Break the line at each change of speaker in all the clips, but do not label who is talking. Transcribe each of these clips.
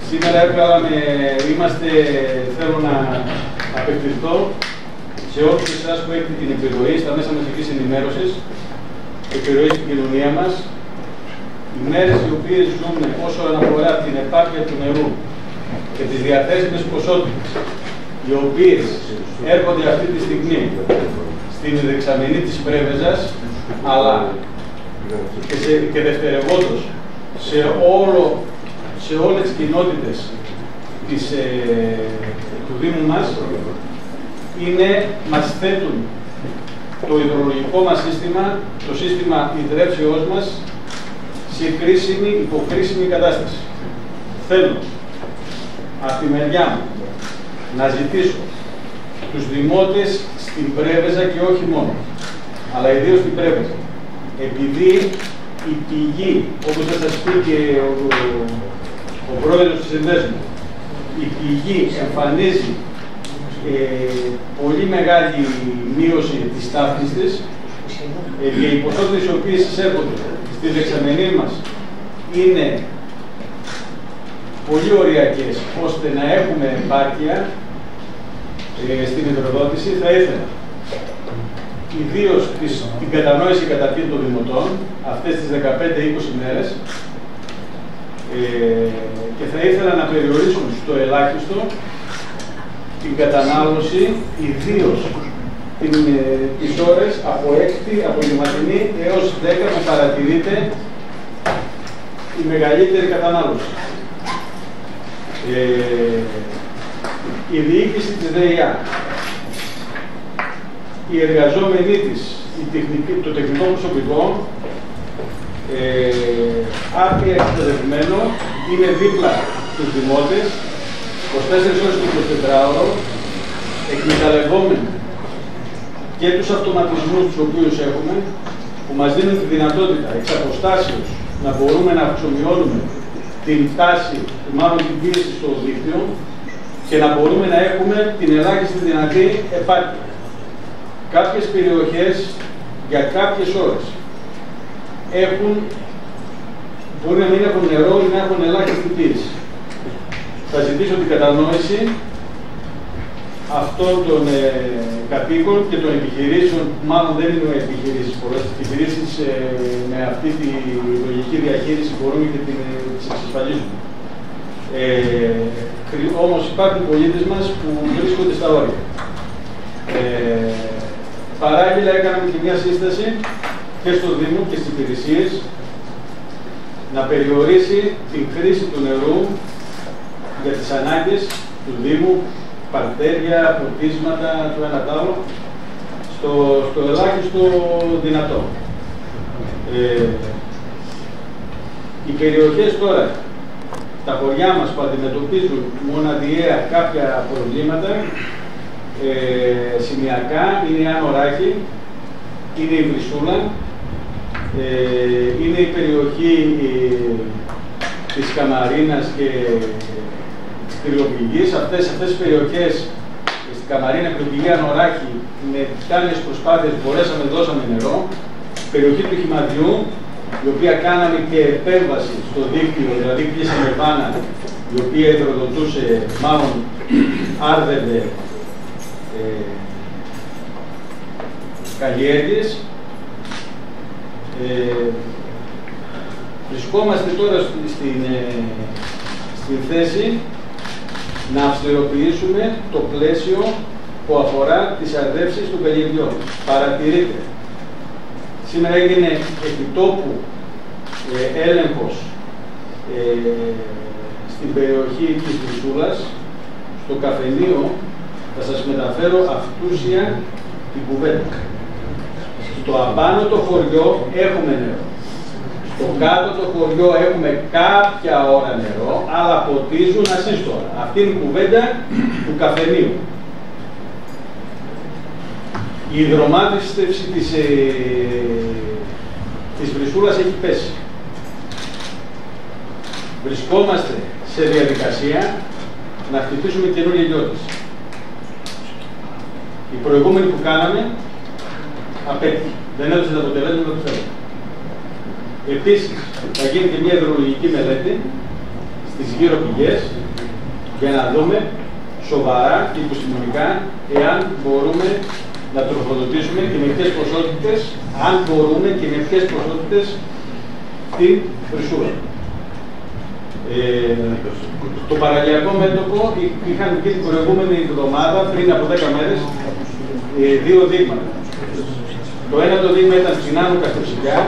Σήμερα θέλω να απευθυνθώ σε όλους εσάς που έχετε την επιρροή στα μέσα μαζικής ενημέρωσης, επιρροή στην κοινωνία μας, οι μέρες οι οποίες ζούμε όσον αφορά την επάρκεια του νερού και τις διαθέσιμες ποσότητες, οι οποίες έρχονται αυτή τη στιγμή στην δεξαμενή της Πρέβεζας, αλλά και δευτερευόντως σε όλες τις κοινότητες του Δήμου μας, μας θέτουν το υδρολογικό μας σύστημα, το σύστημα υδρεύσεώς μας, σε υποκρίσιμη κατάσταση. Θέλω από τη μεριά μου να ζητήσω τους δημότες στην Πρέβεζα και όχι μόνο, αλλά ιδίως στην Πρέβεζα, επειδή η πηγή, όπως θα σας πει και ο πρόεδρος της Συνδέσμου, η πηγή εμφανίζει πολύ μεγάλη μείωση της τάφης της και οι ποσότητες οι οποίες εισέρχονται στη δεξαμενή μας είναι πολύ ωριακές, ώστε να έχουμε επάρκεια στην υδροδότηση. Θα ήθελα ιδίως την κατανόηση καταρχήν των δημοτών αυτές τις 15-20 μέρες και θα ήθελα να περιορίσουν στο ελάχιστο την κατανάλωση, ιδίως τις ώρες από 6 απογευματινή έως 10 που παρατηρείται η μεγαλύτερη κατανάλωση. Η διοίκηση της ΔΕΙΑ, οι εργαζόμενοι της, το τεχνικό προσωπικό, άρτια εκπαιδευμένο, είναι δίπλα στους δημότες, 24 ώρες το 24ωρο, εκμεταλλευόμενοι και τους αυτοματισμούς τους οποίους έχουμε, που μας δίνουν τη δυνατότητα εξ αποστάσεως να μπορούμε να αυξομειώνουμε την τάση, μάλλον την πίεση στο δίκτυο και να μπορούμε να έχουμε την ελάχιστη δυνατή επάρκεια. Κάποιες περιοχές για κάποιες ώρες μπορεί να μην έχουν νερό ή να έχουν ελάχιστη πίεση. Θα ζητήσω την κατανόηση αυτών των κατοίκων και των επιχειρήσεων, μάλλον δεν είναι επιχειρήσεις πολλές, επιχειρήσεις με αυτή τη λογική διαχείριση μπορούμε και τις εξασφαλίζουμε. Όμως υπάρχουν πολίτες μας που βρίσκονται στα όρια. Παράλληλα έκαναμε και μια σύσταση και στο Δήμο και στις υπηρεσίες να περιορίσει την χρήση του νερού για τις ανάγκες του Δήμου, παρτέρια, ποτίσματα, το ένα τ' άλλο, στο ελάχιστο δυνατό. Οι περιοχές τώρα, τα χωριά μας που αντιμετωπίζουν μοναδιαία κάποια προβλήματα, σημειακά, είναι η Άνω Ράχη, είναι η Βρυσούλα, είναι η περιοχή της Καμαρίνας και της Κρυοπηγής. Αυτές τις περιοχές, στην Καμαρίνα, Κρυοπηγή, Άνω Ράχη, με τιτάνιες προσπάθειες μπορέσαμε, δώσαμε νερό. Περιοχή του Χυμαδιού, η οποία κάναμε και επέμβαση στο δίκτυο, δηλαδή κλείσαμε βάνα, η οποία υδροδοτούσε, μάλλον άρδευε καλλιέργειες. Βρισκόμαστε τώρα στην θέση να αυστηροποιήσουμε το πλαίσιο που αφορά τις αρδεύσεις των καλλιεργειών. Παρατηρείτε, σήμερα έγινε επιτόπου έλεγχος στην περιοχή της Βρυσούλας, στο καφενείο. Θα σας μεταφέρω αυτούσια την κουβέντα. Στο απάνω το χωριό έχουμε νερό. Στο κάτω το χωριό έχουμε κάποια ώρα νερό, αλλά ποτίζουν ασύστορα. Αυτή είναι η κουβέντα του καφενείου. Η υδρομάτιστευση της Βρυσούλας έχει πέσει. Βρισκόμαστε σε διαδικασία να χτυπήσουμε καινούργια γεώτηση. Η προηγούμενη που κάναμε απέτυχε. Δεν έδωσε τα αποτελέσματα που θέλουμε. Επίσης, θα γίνει και μια υδρολογική μελέτη στις γύρω πηγές για να δούμε σοβαρά και επιστημονικά εάν μπορούμε να τροφοδοτήσουμε και με ποιες ποσότητες, αν μπορούμε και με ποιες ποσότητες την φρυσούρα. Το παραλιακό μέτωπο είχαν βγει την προηγούμενη εβδομάδα, πριν από 10 μέρες, δύο δείγματα. Το ένα το δείγμα ήταν στην Άνω Καστοψηλιά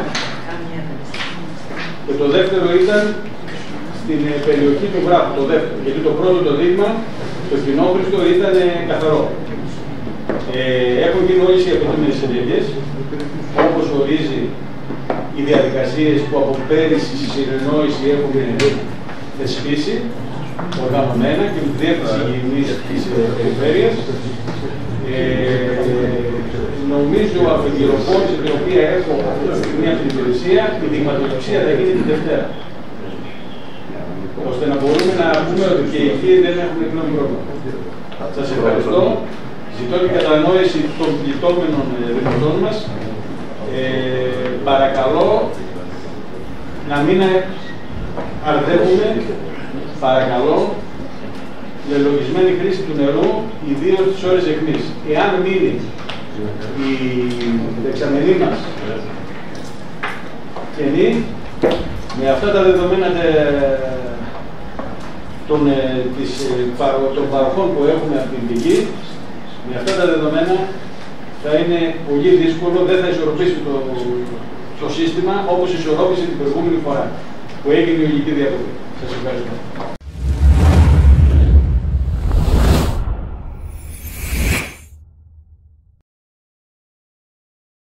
και το δεύτερο ήταν στην περιοχή του Βράχου, το δεύτερο. Γιατί το πρώτο το δείγμα, το κοινόχρηστο, ήταν καθαρό. Έχουν γίνει όλες οι απαιτούμενες ενέργειες, όπως ορίζει οι διαδικασίες που από πέρυσι στη συνεννόηση έχουμε θεσπίσει, οργανωμένα και με τη Διεύθυνση Υγιεινής της Περιφέρειας. Νομίζω από την πληροφόρηση την οποία έχω αυτή τη στιγμή από την υπηρεσία, η δειγματοληψία θα γίνει την Δευτέρα. Ώστε να μπορούμε να πούμε ότι και εκεί δεν έχουμε πλέον πρόβλημα. Σας ευχαριστώ. Ζητώ την κατανόηση των πληττόμενων δημοτών μας. Παρακαλώ να μην αρδεύουμε, παρακαλώ, λελογισμένη χρήση του νερού, ιδίως τις ώρες αιχμής. Εάν μείνει η δεξαμενή μας κενή, με αυτά τα δεδομένα των παροχών που έχουμε από την πηγή, με αυτά τα δεδομένα θα είναι πολύ δύσκολο, δεν θα ισορροπήσει το σύστημα όπως ισορρόπησε την προηγούμενη φορά που έγινε η υλική διακοπή. Σας ευχαριστώ.